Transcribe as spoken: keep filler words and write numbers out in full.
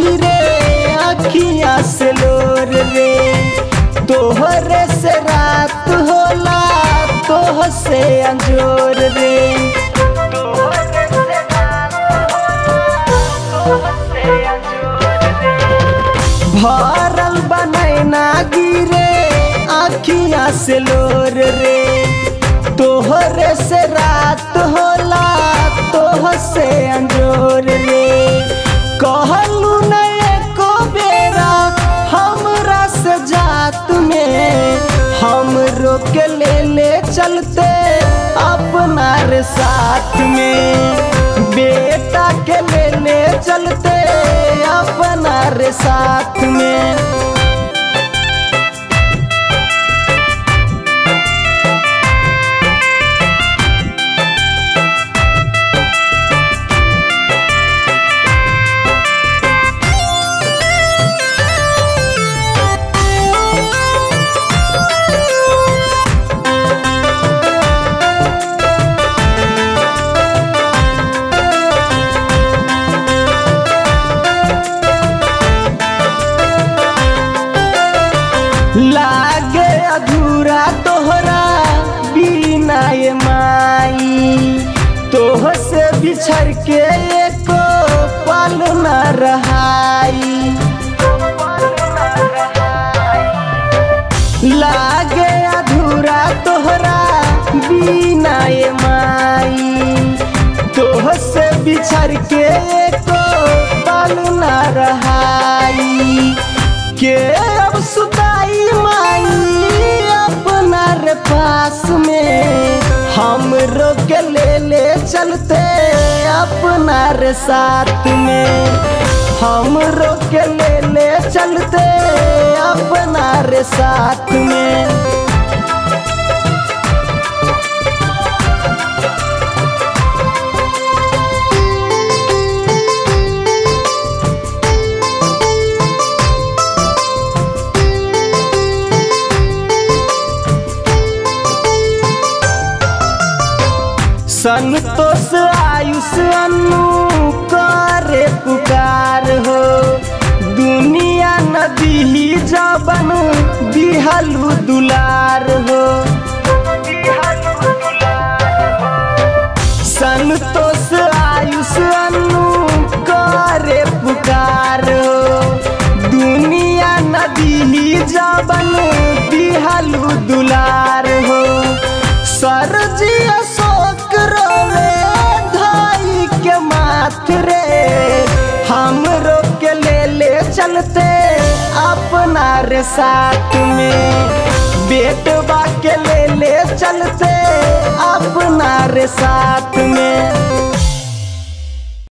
गिरे अखियाँ से लोर रे। तोहरे से रात होला तोह से अंजोर रे। भरल बनैना गिरे अखियाँ से लोर रे। तोहरे से रात होला तोह से अंजोर रे। कहलू न एको बेरा हमरा से जात में, हम रोक ले ले चलते अपना रे साथ में। बेटा के ले ले चलते अपना रे साथ में। लागे अधूरा तोहरा बिना ये माई, तोह से बिछड़ के एको पल न रहाई। लागे अधूरा तोहरा बिना ये माई, तोह से बिछड़ के एको पल न रहाई। के अब सुताई माई अपना रे पास में, हम रोक ले ले चलते अपना रे साथ में। हम रोक ले ले चलते अपना रे साथ में। संतोष आयुष अनु करे पुकार हो। दुनिया नदी ही जबन दिहलू दुलार हो। संतोष आयुष अनु करे पुकार हो। दुनिया नदी ही जबन दिहलू दुलार हो। सरजी अशोक रोवे धाई के माथ रे। हम रोक ले ले चलते अपना रे साथ में। बेटवा के ले ले चलते अपना रे साथ में।